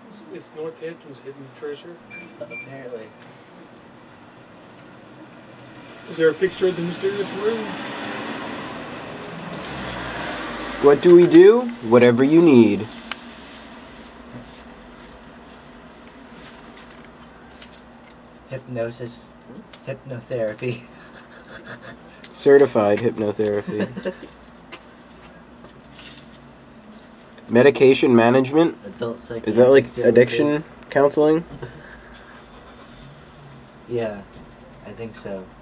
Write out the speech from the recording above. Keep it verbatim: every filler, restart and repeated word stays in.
It's, it's Northampton's hidden treasure. Apparently. Is there a picture of the mysterious room? What do we do? Whatever you need. Hypnosis. Hypnotherapy. Certified hypnotherapy. Medication management? Adult psychiatric Is that like services. addiction counseling? Yeah, I think so.